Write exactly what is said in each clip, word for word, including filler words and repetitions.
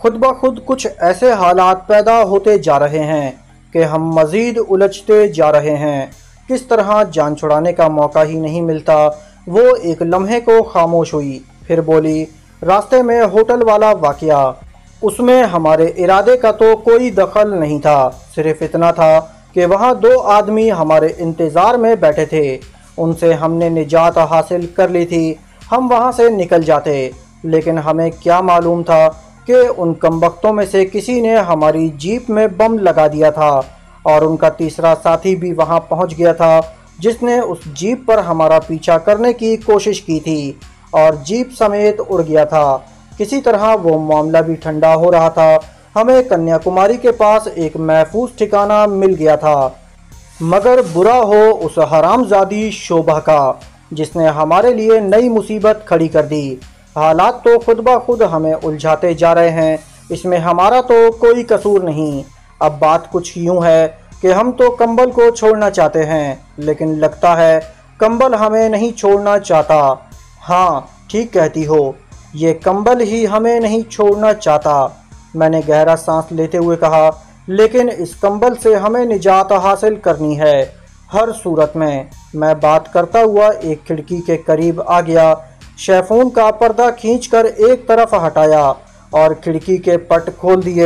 खुद ब खुद कुछ ऐसे हालात पैदा होते जा रहे हैं कि हम मज़ीद उलझते जा रहे हैं। किस तरह जान छुड़ाने का मौका ही नहीं मिलता। वो एक लम्हे को खामोश हुई, फिर बोली, रास्ते में होटल वाला वाक़या, उसमें हमारे इरादे का तो कोई दखल नहीं था। सिर्फ इतना था कि वहाँ दो आदमी हमारे इंतज़ार में बैठे थे। उनसे हमने निजात हासिल कर ली थी। हम वहाँ से निकल जाते, लेकिन हमें क्या मालूम था कि उन कमबख्तों में से किसी ने हमारी जीप में बम लगा दिया था और उनका तीसरा साथी भी वहाँ पहुँच गया था, जिसने उस जीप पर हमारा पीछा करने की कोशिश की थी और जीप समेत उड़ गया था। किसी तरह वो मामला भी ठंडा हो रहा था। हमें कन्याकुमारी के पास एक महफूज ठिकाना मिल गया था, मगर बुरा हो उस हरामजादी शोभा का, जिसने हमारे लिए नई मुसीबत खड़ी कर दी। हालात तो खुद ब खुद हमें उलझाते जा रहे हैं, इसमें हमारा तो कोई कसूर नहीं। अब बात कुछ यूँ है कि हम तो कंबल को छोड़ना चाहते हैं, लेकिन लगता है कंबल हमें नहीं छोड़ना चाहता। हाँ, ठीक कहती हो, ये कंबल ही हमें नहीं छोड़ना चाहता। मैंने गहरा सांस लेते हुए कहा, लेकिन इस कंबल से हमें निजात हासिल करनी है हर सूरत में। मैं बात करता हुआ एक खिड़की के करीब आ गया, शेफून का पर्दा खींचकर एक तरफ हटाया और खिड़की के पट खोल दिए।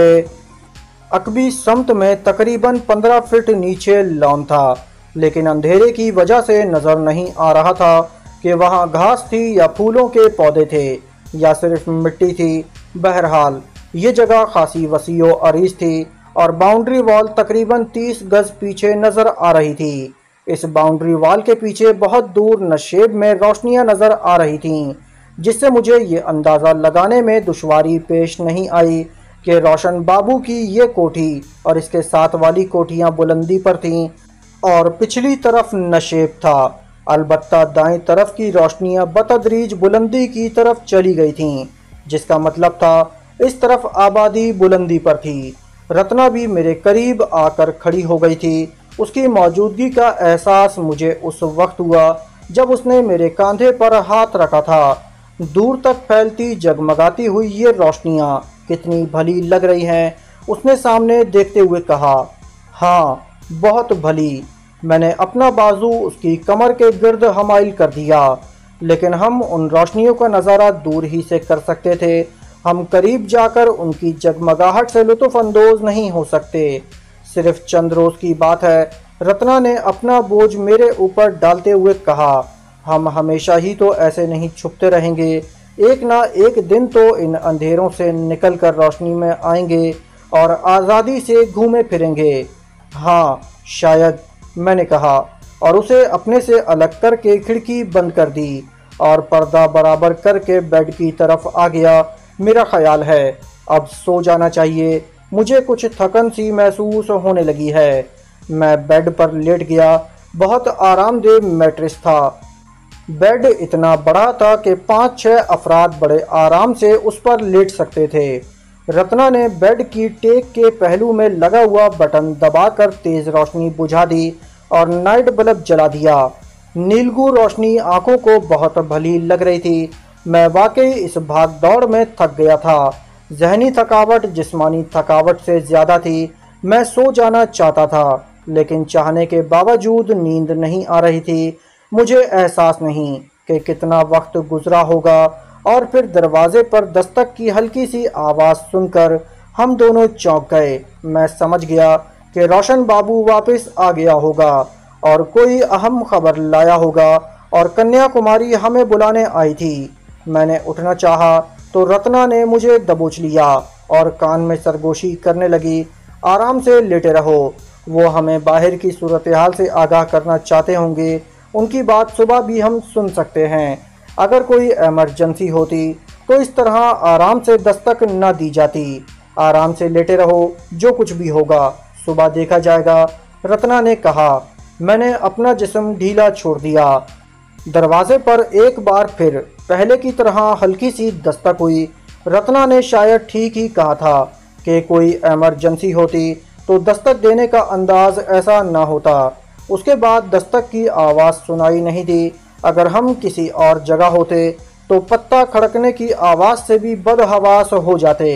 अकबी समत में तकरीबन पंद्रह फीट नीचे लॉन था, लेकिन अंधेरे की वजह से नज़र नहीं आ रहा था कि वहाँ घास थी या फूलों के पौधे थे या सिर्फ मिट्टी थी। बहरहाल ये जगह खासी वसीओ अरीज थी और बाउंड्री वॉल तकरीबन तीस गज पीछे नज़र आ रही थी। इस बाउंड्री वॉल के पीछे बहुत दूर नशेब में रोशनियां नज़र आ रही थीं, जिससे मुझे ये अंदाज़ा लगाने में दुश्वारी पेश नहीं आई कि रोशन बाबू की ये कोठी और इसके साथ वाली कोठियाँ बुलंदी पर थीं और पिछली तरफ नशेब था। अलबत्ता दाएं तरफ की रोशनियाँ बतदरीज बुलंदी की तरफ चली गई थीं, जिसका मतलब था इस तरफ आबादी बुलंदी पर थी। रत्ना भी मेरे करीब आकर खड़ी हो गई थी। उसकी मौजूदगी का एहसास मुझे उस वक्त हुआ जब उसने मेरे कंधे पर हाथ रखा था। दूर तक फैलती जगमगाती हुई ये रोशनियाँ कितनी भली लग रही हैं, उसने सामने देखते हुए कहा। हाँ, बहुत भली। मैंने अपना बाजू उसकी कमर के गिर्द हमाइल कर दिया, लेकिन हम उन रोशनियों का नज़ारा दूर ही से कर सकते थे। हम करीब जाकर उनकी जगमगाहट से लुत्फ़ अंदोज़ नहीं हो सकते। सिर्फ चंद रोज़ की बात है, रत्ना ने अपना बोझ मेरे ऊपर डालते हुए कहा, हम हमेशा ही तो ऐसे नहीं छुपते रहेंगे। एक ना एक दिन तो इन अंधेरों से निकलकर रोशनी में आएंगे और आज़ादी से घूमे फिरेंगे। हाँ, शायद, मैंने कहा और उसे अपने से अलग करके खिड़की बंद कर दी और पर्दा बराबर करके बेड की तरफ आ गया। मेरा ख्याल है अब सो जाना चाहिए। मुझे कुछ थकन सी महसूस होने लगी है। मैं बेड पर लेट गया। बहुत आरामदेह मैट्रेस था। बेड इतना बड़ा था कि पाँच छः अफराद बड़े आराम से उस पर लेट सकते थे। रत्ना ने बेड की टेक के पहलू में लगा हुआ बटन दबाकर तेज़ रोशनी बुझा दी और नाइट बल्ब जला दिया। नीलगू रोशनी आंखों को बहुत भली लग रही थी। मैं वाकई इस भाग दौड़ में थक गया था। जहनी थकावट जिस्मानी थकावट से ज़्यादा थी। मैं सो जाना चाहता था, लेकिन चाहने के बावजूद नींद नहीं आ रही थी। मुझे एहसास नहीं कि कितना वक्त गुजरा होगा और फिर दरवाजे पर दस्तक की हल्की सी आवाज़ सुनकर हम दोनों चौंक गए। मैं समझ गया कि रोशन बाबू वापस आ गया होगा और कोई अहम खबर लाया होगा और कन्याकुमारी हमें बुलाने आई थी। मैंने उठना चाहा तो रत्ना ने मुझे दबोच लिया और कान में सरगोशी करने लगी। आराम से लेटे रहो। वो हमें बाहर की सूरत हाल से आगाह करना चाहते होंगे। उनकी बात सुबह भी हम सुन सकते हैं। अगर कोई इमरजेंसी होती तो इस तरह आराम से दस्तक न दी जाती। आराम से लेटे रहो, जो कुछ भी होगा सुबह देखा जाएगा, रत्ना ने कहा। मैंने अपना जिस्म ढीला छोड़ दिया। दरवाजे पर एक बार फिर पहले की तरह हल्की सी दस्तक हुई। रत्ना ने शायद ठीक ही कहा था कि कोई इमरजेंसी होती तो दस्तक देने का अंदाज ऐसा ना होता। उसके बाद दस्तक की आवाज़ सुनाई नहीं दी। अगर हम किसी और जगह होते तो पत्ता खड़कने की आवाज़ से भी बदहवास हो जाते।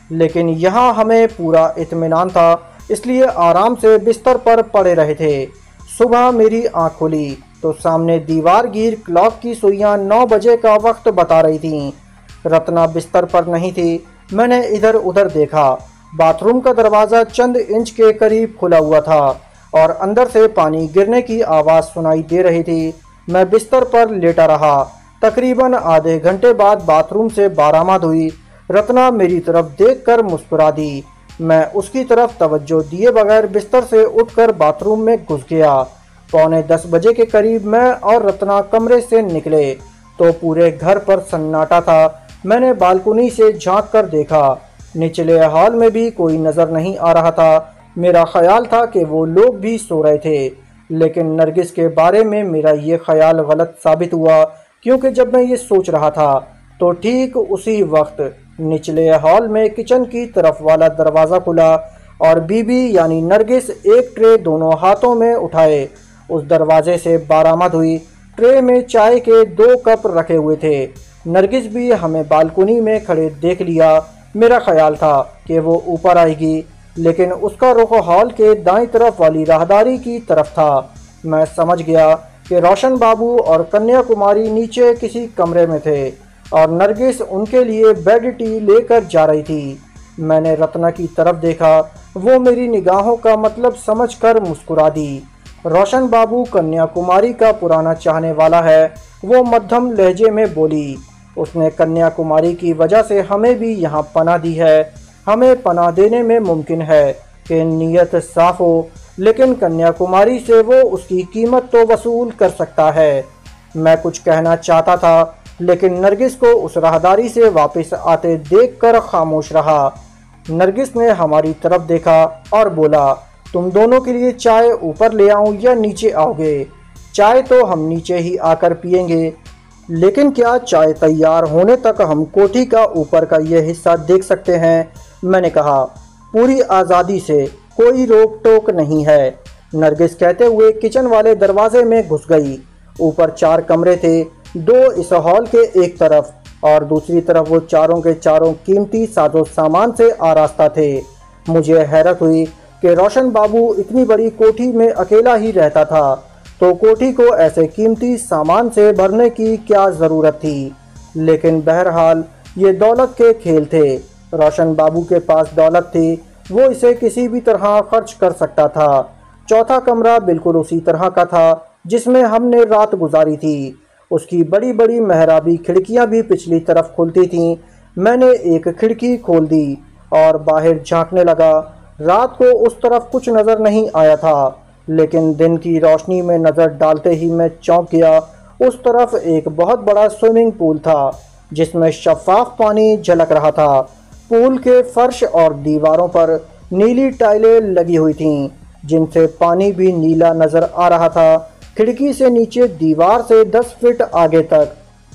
लेकिन यहाँ हमें पूरा इत्मीनान था, इसलिए आराम से बिस्तर पर पड़े रहे थे। सुबह मेरी आँख खुली तो सामने दीवार गिर क्लॉक की सुइयाँ नौ बजे का वक्त बता रही थीं। रत्ना बिस्तर पर नहीं थी। मैंने इधर उधर देखा। बाथरूम का दरवाज़ा चंद इंच के करीब खुला हुआ था और अंदर से पानी गिरने की आवाज़ सुनाई दे रही थी। मैं बिस्तर पर लेटा रहा। तकरीबन आधे घंटे बाद बाथरूम से बारामद हुई। रत्ना मेरी तरफ देखकर मुस्कुरा दी। मैं उसकी तरफ तवज्जो दिए बगैर बिस्तर से उठकर बाथरूम में घुस गया। पौने दस बजे के करीब मैं और रत्ना कमरे से निकले तो पूरे घर पर सन्नाटा था। मैंने बालकनी से झांक कर देखा। निचले हॉल में भी कोई नज़र नहीं आ रहा था। मेरा ख्याल था कि वो लोग भी सो रहे थे, लेकिन नरगिस के बारे में मेरा ये ख्याल गलत साबित हुआ, क्योंकि जब मैं ये सोच रहा था तो ठीक उसी वक्त निचले हॉल में किचन की तरफ वाला दरवाज़ा खुला और बीबी यानी नरगिस एक ट्रे दोनों हाथों में उठाए उस दरवाजे से बारामद हुई। ट्रे में चाय के दो कप रखे हुए थे। नरगिस भी हमें बालकनी में खड़े देख लिया। मेरा ख्याल था कि वो ऊपर आएगी, लेकिन उसका रुख हॉल के दाईं तरफ वाली राहदारी की तरफ था। मैं समझ गया कि रोशन बाबू और कन्या कुमारी नीचे किसी कमरे में थे और नरगिस उनके लिए बेड टी लेकर जा रही थी। मैंने रत्ना की तरफ देखा। वो मेरी निगाहों का मतलब समझकर मुस्कुरा दी। रोशन बाबू कन्या कुमारी का पुराना चाहने वाला है, वो मध्यम लहजे में बोली। उसने कन्या कुमारी की वजह से हमें भी यहाँ पनाह दी है। हमें पनाह देने में मुमकिन है कि नीयत साफ हो, लेकिन कन्या कुमारी से वो उसकी कीमत तो वसूल कर सकता है। मैं कुछ कहना चाहता था, लेकिन नरगिस को उस राहदारी से वापस आते देखकर खामोश रहा। नरगिस ने हमारी तरफ देखा और बोला, तुम दोनों के लिए चाय ऊपर ले आऊं या नीचे आओगे? चाय तो हम नीचे ही आकर पियेंगे, लेकिन क्या चाय तैयार होने तक हम कोठी का ऊपर का ये हिस्सा देख सकते हैं? मैंने कहा, पूरी आज़ादी से, कोई रोक टोक नहीं है। नरगिस कहते हुए किचन वाले दरवाजे में घुस गई। ऊपर चार कमरे थे, दो इस हॉल के एक तरफ और दूसरी तरफ वो चारों के चारों कीमती साजो सामान से आरास्ता थे। मुझे हैरत हुई कि रोशन बाबू इतनी बड़ी कोठी में अकेला ही रहता था, तो कोठी को ऐसे कीमती सामान से भरने की क्या ज़रूरत थी। लेकिन बहरहाल ये दौलत के खेल थे। रोशन बाबू के पास दौलत थी, वो इसे किसी भी तरह खर्च कर सकता था। चौथा कमरा बिल्कुल उसी तरह का था जिसमें हमने रात गुजारी थी। उसकी बड़ी बड़ी मेहराबी खिड़कियां भी पिछली तरफ खुलती थीं। मैंने एक खिड़की खोल दी और बाहर झांकने लगा। रात को उस तरफ कुछ नज़र नहीं आया था, लेकिन दिन की रोशनी में नज़र डालते ही मैं चौंक गया। उस तरफ एक बहुत बड़ा स्विमिंग पूल था जिसमें शफाफ पानी झलक रहा था। पूल के फर्श और दीवारों पर नीली टाइलें लगी हुई थीं, जिनसे पानी भी नीला नज़र आ रहा था। खिड़की से नीचे दीवार से दस फीट आगे तक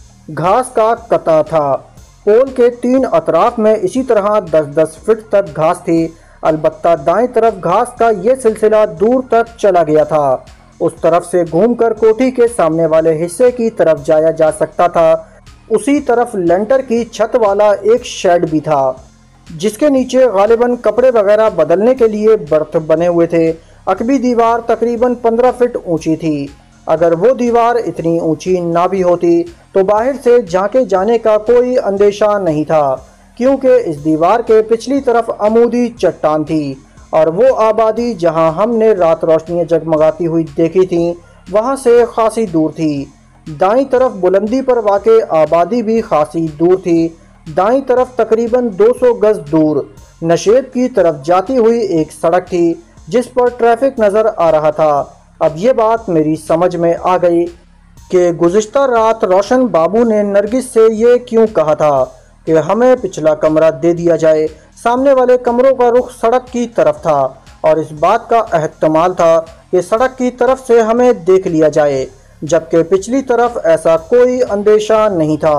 घास का कता था। पोल के तीन अतराफ में इसी तरह दस दस फीट तक घास थी। अलबत्ता दाएं तरफ घास का ये सिलसिला दूर तक चला गया था। उस तरफ से घूमकर कोठी के सामने वाले हिस्से की तरफ जाया जा सकता था। उसी तरफ लेंटर की छत वाला एक शेड भी था, जिसके नीचे गालिबन कपड़े वगैरह बदलने के लिए बर्थ बने हुए थे। अकबी दीवार तकरीबन पंद्रह फीट ऊंची थी। अगर वो दीवार इतनी ऊंची ना भी होती तो बाहर से झांके जाने का कोई अंदेशा नहीं था, क्योंकि इस दीवार के पिछली तरफ अमूदी चट्टान थी और वो आबादी जहां हमने रात रोशनियां जगमगाती हुई देखी थी वहां से खासी दूर थी। दाईं तरफ बुलंदी पर वाक़े आबादी भी खासी दूर थी। दाईं तरफ तकरीबन दो सौ गज दूर नशेब की तरफ जाती हुई एक सड़क थी जिस पर ट्रैफिक नज़र आ रहा था। अब ये बात मेरी समझ में आ गई कि गुज़िश्ता रात रोशन बाबू ने नरगिस से ये क्यों कहा था कि हमें पिछला कमरा दे दिया जाए। सामने वाले कमरों का रुख सड़क की तरफ था और इस बात का एहतमाल था कि सड़क की तरफ से हमें देख लिया जाए, जबकि पिछली तरफ ऐसा कोई अंदेशा नहीं था।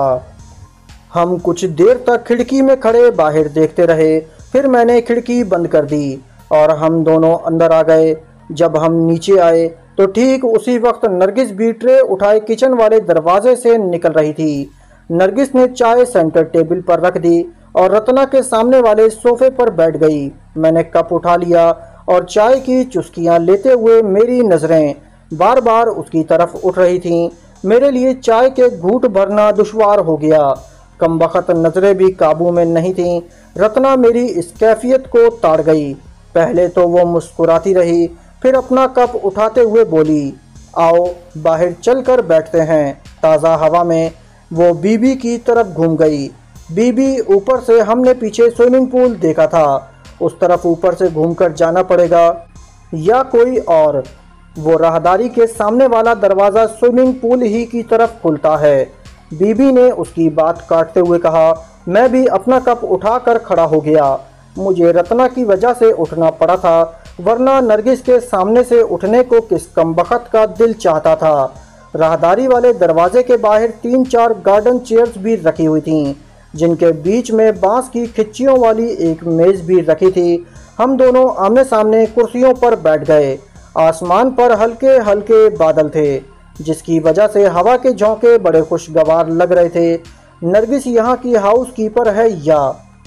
हम कुछ देर तक खिड़की में खड़े बाहर देखते रहे। फिर मैंने खिड़की बंद कर दी और हम दोनों अंदर आ गए। जब हम नीचे आए तो ठीक उसी वक्त नरगिस भी ट्रे उठाए किचन वाले दरवाजे से निकल रही थी। नरगिस ने चाय सेंटर टेबल पर रख दी और रत्ना के सामने वाले सोफे पर बैठ गई। मैंने कप उठा लिया और चाय की चुस्कियां लेते हुए मेरी नज़रें बार बार उसकी तरफ उठ रही थीं। मेरे लिए चाय के घूंट भरना दुश्वार हो गया। कमबख्त नज़रें भी काबू में नहीं थीं। रत्ना मेरी इस कैफियत को ताड़ गई। पहले तो वो मुस्कुराती रही, फिर अपना कप उठाते हुए बोली, आओ बाहर चलकर बैठते हैं ताज़ा हवा में। वो बीबी की तरफ घूम गई। बीबी ऊपर से हमने पीछे स्विमिंग पूल देखा था, उस तरफ ऊपर से घूमकर जाना पड़ेगा या कोई और। वो राहदारी के सामने वाला दरवाज़ा स्विमिंग पूल ही की तरफ खुलता है। बीबी ने उसकी बात काटते हुए कहा। मैं भी अपना कप उठाकर खड़ा हो गया। मुझे रत्ना की वजह से उठना पड़ा था, वरना नरगिस के सामने से उठने को किस कमबख्त का दिल चाहता था। राहदारी वाले दरवाजे के बाहर तीन चार गार्डन चेयर्स भी रखी हुई थीं, जिनके बीच में बांस की खिच्चियों वाली एक मेज़ भी रखी थी। हम दोनों आमने सामने कुर्सियों पर बैठ गए। आसमान पर हल्के हल्के बादल थे, जिसकी वजह से हवा के झोंके बड़े खुशगवार लग रहे थे। नरगिस यहाँ की हाउस कीपर है या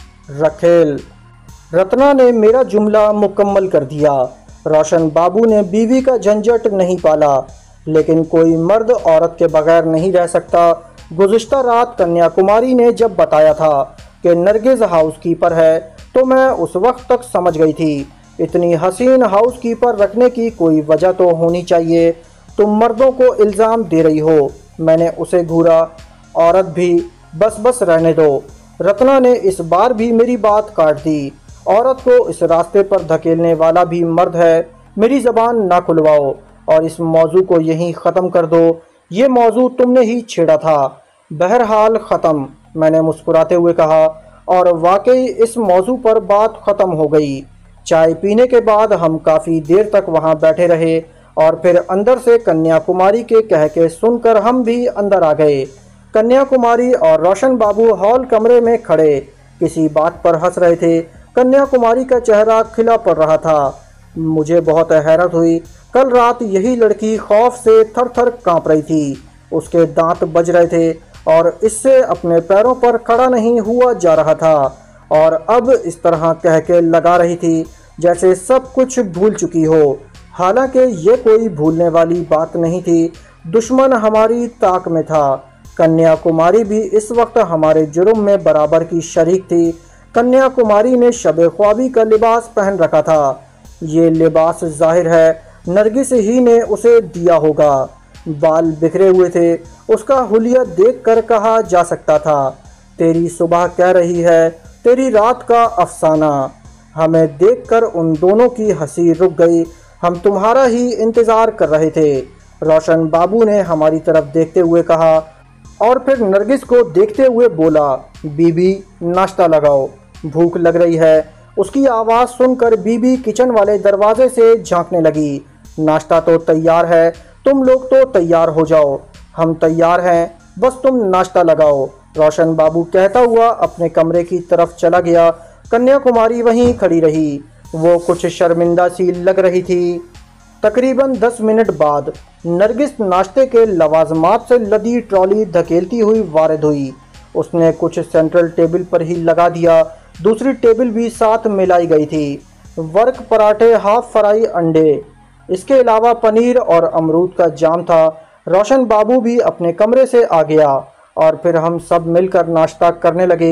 रखेल? रत्ना ने मेरा जुमला मुकम्मल कर दिया। रोशन बाबू ने बीवी का झंझट नहीं पाला, लेकिन कोई मर्द औरत के बगैर नहीं रह सकता। गुज़िश्ता रात कन्याकुमारी ने जब बताया था कि नरगिस हाउस कीपर है, तो मैं उस वक्त तक समझ गई थी इतनी हसीन हाउस कीपर रखने की कोई वजह तो होनी चाहिए। तुम मर्दों को इल्ज़ाम दे रही हो। मैंने उसे घूरा। औरत भी बस बस रहने दो। रत्ना ने इस बार भी मेरी बात काट दी। औरत को इस रास्ते पर धकेलने वाला भी मर्द है। मेरी ज़बान ना खुलवाओ और इस मौजू को यहीं ख़त्म कर दो। ये मौजू तुमने ही छेड़ा था। बहरहाल ख़त्म, मैंने मुस्कुराते हुए कहा। और वाकई इस मौजू पर बात ख़त्म हो गई। चाय पीने के बाद हम काफ़ी देर तक वहाँ बैठे रहे और फिर अंदर से कन्याकुमारी के कह के सुनकर हम भी अंदर आ गए। कन्याकुमारी और रोशन बाबू हॉल कमरे में खड़े किसी बात पर हंस रहे थे। कन्याकुमारी का चेहरा खिला पड़ रहा था। मुझे बहुत हैरत हुई। कल रात यही लड़की खौफ से थर थर काँप रही थी। उसके दांत बज रहे थे और इससे अपने पैरों पर खड़ा नहीं हुआ जा रहा था, और अब इस तरह कह के लगा रही थी जैसे सब कुछ भूल चुकी हो। हालांकि ये कोई भूलने वाली बात नहीं थी। दुश्मन हमारी ताक में था। कन्याकुमारी भी इस वक्त हमारे जुर्म में बराबर की शरीक थी। कन्याकुमारी ने शबे ख्वाबी का लिबास पहन रखा था। ये लिबास जाहिर है नरगिस ही ने उसे दिया होगा। बाल बिखरे हुए थे। उसका हुलिया देखकर कहा जा सकता था, तेरी सुबह कह रही है, तेरी रात का अफसाना। हमें देखकर उन दोनों की हंसी रुक गई। हम तुम्हारा ही इंतज़ार कर रहे थे, रोशन बाबू ने हमारी तरफ देखते हुए कहा, और फिर नरगिस को देखते हुए बोला, बीबी नाश्ता लगाओ, भूख लग रही है। उसकी आवाज़ सुनकर बीबी किचन वाले दरवाजे से झांकने लगी। नाश्ता तो तैयार है, तुम लोग तो तैयार हो जाओ। हम तैयार हैं, बस तुम नाश्ता लगाओ, रोशन बाबू कहता हुआ अपने कमरे की तरफ चला गया। कन्याकुमारी वहीं खड़ी रही। वो कुछ शर्मिंदा सी लग रही थी। तकरीबन दस मिनट बाद नरगिस नाश्ते के लवाजमात से लदी ट्रॉली धकेलती हुई वारिद हुई। उसने कुछ सेंट्रल टेबल पर ही लगा दिया। दूसरी टेबल भी साथ मिलाई गई थी। वर्क पराठे, हाफ फ्राई अंडे, इसके अलावा पनीर और अमरूद का जाम था। रोशन बाबू भी अपने कमरे से आ गया और फिर हम सब मिलकर नाश्ता करने लगे।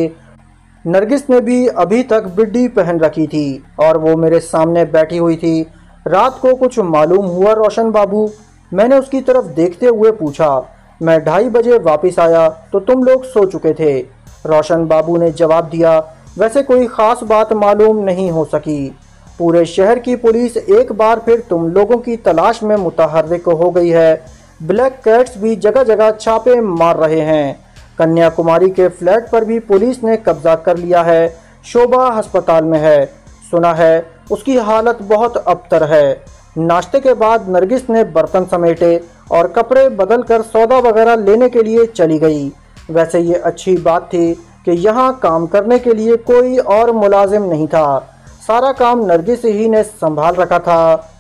नरगिस ने भी अभी तक बिड्डी पहन रखी थी और वो मेरे सामने बैठी हुई थी। रात को कुछ मालूम हुआ रोशन बाबू? मैंने उसकी तरफ देखते हुए पूछा। मैं ढाई बजे वापस आया तो तुम लोग सो चुके थे, रोशन बाबू ने जवाब दिया। वैसे कोई ख़ास बात मालूम नहीं हो सकी। पूरे शहर की पुलिस एक बार फिर तुम लोगों की तलाश में मुतहर्रिक हो गई है। ब्लैक कैट्स भी जगह जगह छापे मार रहे हैं। कन्याकुमारी के फ्लैट पर भी पुलिस ने कब्जा कर लिया है। शोभा अस्पताल में है। सुना है उसकी हालत बहुत अबतर है। नाश्ते के बाद नरगिस ने बर्तन समेटे और कपड़े बदल कर सौदा वगैरह लेने के लिए चली गई। वैसे ये अच्छी बात थी कि यहाँ काम करने के लिए कोई और मुलाजिम नहीं था। सारा काम नरगिस ही ने संभाल रखा था।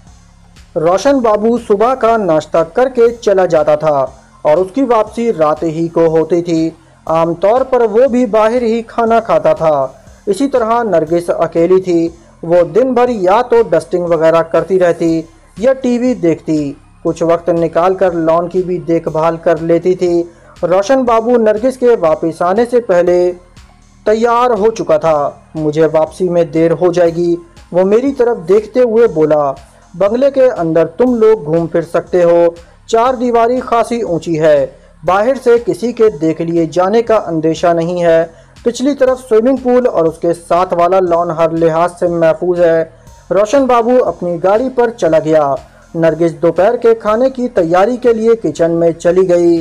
रोशन बाबू सुबह का नाश्ता करके चला जाता था और उसकी वापसी रात ही को होती थी। आमतौर पर वो भी बाहर ही खाना खाता था। इसी तरह नरगिस अकेली थी। वो दिन भर या तो डस्टिंग वगैरह करती रहती या टीवी देखती। कुछ वक्त निकाल कर लॉन की भी देखभाल कर लेती थी। रोशन बाबू नरगिस के वापस आने से पहले तैयार हो चुका था। मुझे वापसी में देर हो जाएगी, वो मेरी तरफ देखते हुए बोला। बंगले के अंदर तुम लोग घूम फिर सकते हो। चार दीवारी खासी ऊंची है। बाहर से किसी के देख लिए जाने का अंदेशा नहीं है। पिछली तरफ स्विमिंग पूल और उसके साथ वाला लॉन हर लिहाज से महफूज है। रोशन बाबू अपनी गाड़ी पर चला गया। नरगिस दोपहर के खाने की तैयारी के लिए किचन में चली गई।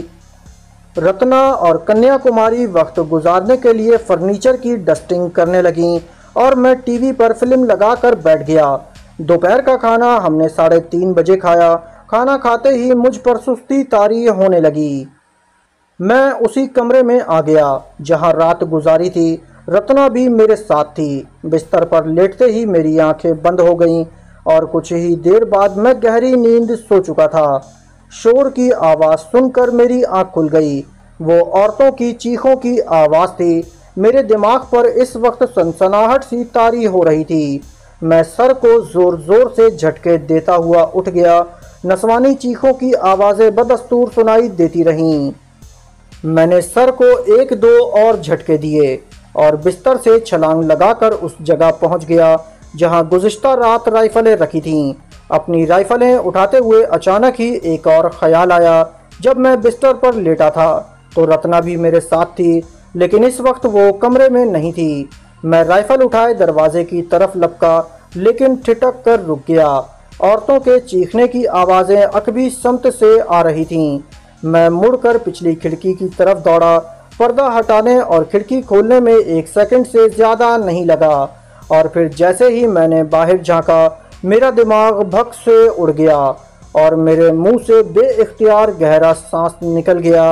रत्ना और कन्याकुमारी वक्त गुजारने के लिए फर्नीचर की डस्टिंग करने लगीं और मैं टीवी पर फिल्म लगाकर बैठ गया। दोपहर का खाना हमने साढ़े तीन बजे खाया। खाना खाते ही मुझ पर सुस्ती तारी होने लगी। मैं उसी कमरे में आ गया जहां रात गुजारी थी। रत्ना भी मेरे साथ थी। बिस्तर पर लेटते ही मेरी आंखें बंद हो गईं और कुछ ही देर बाद मैं गहरी नींद सो चुका था। शोर की आवाज़ सुनकर मेरी आंख खुल गई। वो औरतों की चीखों की आवाज़ थी। मेरे दिमाग पर इस वक्त सनसनाहट सी तारी हो रही थी। मैं सर को ज़ोर ज़ोर से झटके देता हुआ उठ गया। नस्वानी चीखों की आवाज़ें बदस्तूर सुनाई देती रहीं। मैंने सर को एक दो और झटके दिए और बिस्तर से छलांग लगाकर उस जगह पहुंच गया जहां गुज़िश्ता रात राइफलें रखी थीं। अपनी राइफलें उठाते हुए अचानक ही एक और ख्याल आया। जब मैं बिस्तर पर लेटा था तो रत्ना भी मेरे साथ थी, लेकिन इस वक्त वो कमरे में नहीं थी। मैं राइफल उठाए दरवाजे की तरफ लपका, लेकिन ठिठक कर रुक गया। औरतों के चीखने की आवाज़ें अकबी समत से आ रही थीं। मैं मुड़कर पिछली खिड़की की तरफ दौड़ा। पर्दा हटाने और खिड़की खोलने में एक सेकंड से ज़्यादा नहीं लगा और फिर जैसे ही मैंने बाहर झांका, मेरा दिमाग भग से उड़ गया और मेरे मुंह से बेइख्तियार गहरा सांस निकल गया।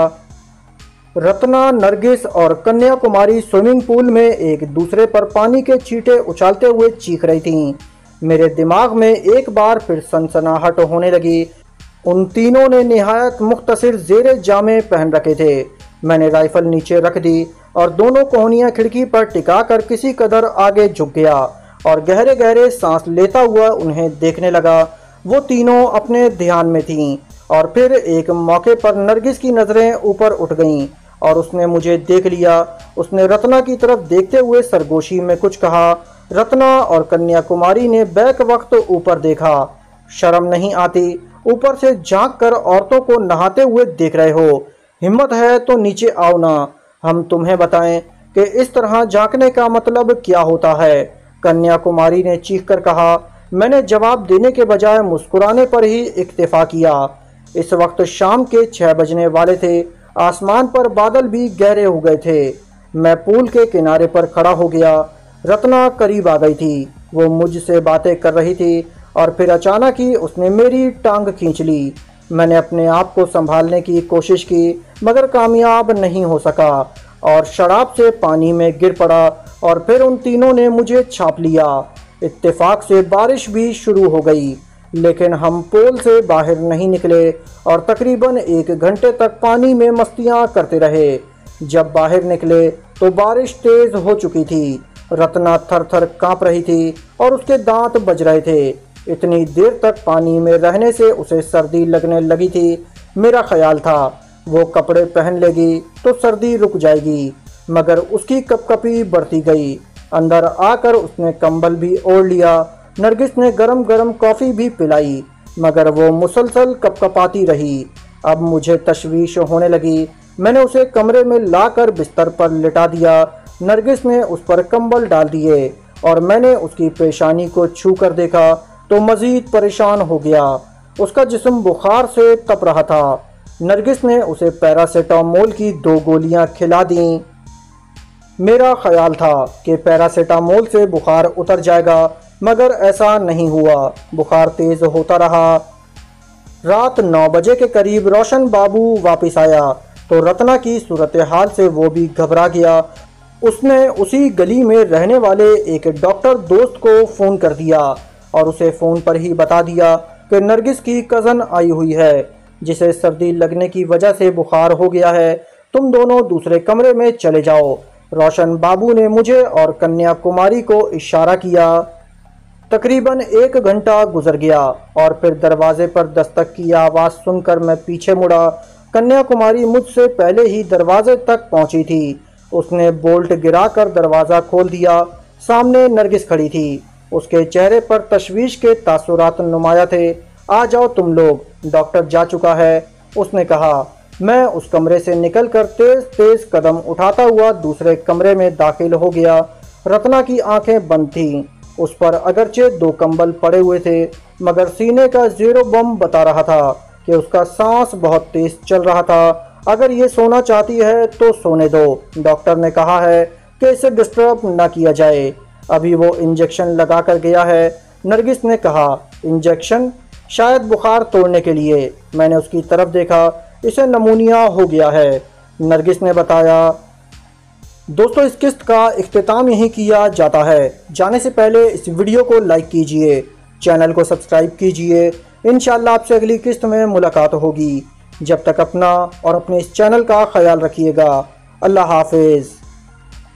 रत्ना, नरगिस और कन्याकुमारी स्विमिंग पूल में एक दूसरे पर पानी के छींटे उछालते हुए चीख रही थीं। मेरे दिमाग में एक बार फिर सनसनाहट होने लगी। उन तीनों ने निहायत मुख्तसर ज़ेरे जामे पहन रखे थे। मैंने राइफल नीचे रख दी और दोनों कोहनियाँ खिड़की पर टिका कर किसी कदर आगे झुक गया और गहरे गहरे सांस लेता हुआ उन्हें देखने लगा। वो तीनों अपने ध्यान में थीं और फिर एक मौके पर नरगिस की नज़रें ऊपर उठ गईं और उसने मुझे देख लिया। उसने रत्ना की तरफ देखते हुए सरगोशी में कुछ कहा। रत्ना और कन्याकुमारी ने बैक वक्त ऊपर देखा। शर्म नहीं आती? ऊपर से झांक कर औरतों को नहाते हुए देख रहे हो? हिम्मत है तो नीचे आओ ना, हम तुम्हें बताएं कि इस तरह झांकने का मतलब क्या होता है। कन्याकुमारी ने चीख कर कहा। मैंने जवाब देने के बजाय मुस्कुराने पर ही इक्तिफा किया। इस वक्त शाम के छः बजने वाले थे। आसमान पर बादल भी गहरे हो गए थे। मैं पूल के किनारे पर खड़ा हो गया। रत्ना करीब आ गई थी। वो मुझसे बातें कर रही थी और फिर अचानक ही उसने मेरी टांग खींच ली। मैंने अपने आप को संभालने की कोशिश की मगर कामयाब नहीं हो सका और शराब से पानी में गिर पड़ा और फिर उन तीनों ने मुझे छाप लिया। इत्तेफाक से बारिश भी शुरू हो गई, लेकिन हम पोल से बाहर नहीं निकले और तकरीबन एक घंटे तक पानी में मस्तियां करते रहे। जब बाहर निकले तो बारिश तेज हो चुकी थी। रत्ना थर थर काँप रही थी और उसके दांत बज रहे थे। इतनी देर तक पानी में रहने से उसे सर्दी लगने लगी थी। मेरा ख्याल था वो कपड़े पहन लेगी तो सर्दी रुक जाएगी, मगर उसकी कपकपी बढ़ती गई। अंदर आकर उसने कंबल भी ओढ़ लिया। नरगिस ने गरम गरम कॉफ़ी भी पिलाई, मगर वो मुसलसल कपकपाती रही। अब मुझे तशवीश होने लगी। मैंने उसे कमरे में लाकर बिस्तर पर लिटा दिया। नरगिस ने उस पर कंबल डाल दिए और मैंने उसकी पेशानी को छू कर देखा तो मज़ीद परेशान हो गया। उसका जिस्म बुखार से तप रहा था। नरगिस ने उसे पैरासीटामोल की दो गोलियां खिला दीं। मेरा ख्याल था कि पैरासीटामोल से बुखार उतर जाएगा, मगर ऐसा नहीं हुआ। बुखार तेज़ होता रहा। रात नौ बजे के करीब रोशन बाबू वापस आया तो रत्ना की सूरत हाल से वो भी घबरा गया। उसने उसी गली में रहने वाले एक डॉक्टर दोस्त को फ़ोन कर दिया और उसे फ़ोन पर ही बता दिया कि नरगिस की कज़न आई हुई है जिसे सर्दी लगने की वजह से बुखार हो गया है। तुम दोनों दूसरे कमरे में चले जाओ। रोशन बाबू ने मुझे और कन्याकुमारी को इशारा किया। तकरीबन एक घंटा गुजर गया और फिर दरवाजे पर दस्तक की आवाज़ सुनकर मैं पीछे मुड़ा। कन्याकुमारी मुझसे पहले ही दरवाजे तक पहुंची थी। उसने बोल्ट गिराकर दरवाज़ा खोल दिया। सामने नरगिस खड़ी थी। उसके चेहरे पर तशवीश के तासुरात नुमाया थे। आ जाओ तुम लोग, डॉक्टर जा चुका है, उसने कहा। मैं उस कमरे से निकलकर तेज तेज कदम उठाता हुआ दूसरे कमरे में दाखिल हो गया। रत्ना की आंखें बंद थीं। उस पर अगरचे दो कंबल पड़े हुए थे, मगर सीने का जीरो बम बता रहा था कि उसका सांस बहुत तेज चल रहा था। अगर ये सोना चाहती है तो सोने दो, डॉक्टर ने कहा है कि इसे डिस्टर्ब न किया जाए, अभी वो इंजेक्शन लगा कर गया है। नरगिस ने कहा, इंजेक्शन? शायद बुखार तोड़ने के लिए। मैंने उसकी तरफ देखा, इसे नमूनिया हो गया है, नरगिस ने बताया। दोस्तों, इस किस्त का इख्तिताम यहीं किया जाता है। जाने से पहले इस वीडियो को लाइक कीजिए, चैनल को सब्सक्राइब कीजिए। इंशाअल्लाह आपसे अगली किस्त में मुलाकात होगी। जब तक अपना और अपने इस चैनल का ख्याल रखिएगा। अल्लाह हाफिज़।